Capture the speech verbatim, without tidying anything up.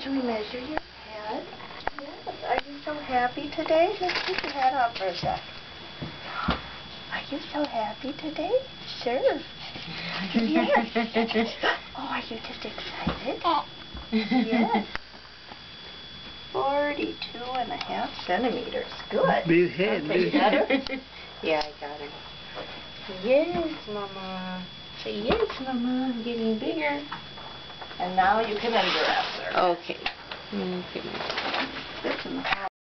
Can we measure your head? Yes. Are you so happy today? Let's put your head up for a sec. Are you so happy today? Sure. Yes. Oh, are you just excited? Yes. Forty-two and a half centimeters. Good. Big head. Okay, got her? Yeah, I got her. Yes, Mama. Say yes, Mama. I'm getting bigger. And now you can undress her. Okay. Okay. This is